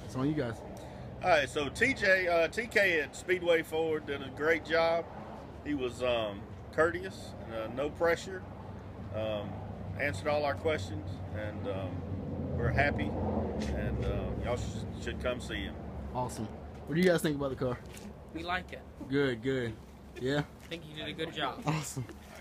It's on you guys. All right, so TK at Speedway Ford did a great job. He was courteous, no pressure, answered all our questions, and we're happy, and y'all should come see him. Awesome. What do you guys think about the car? We like it. Good, good. Yeah? I think you did a good job. Awesome.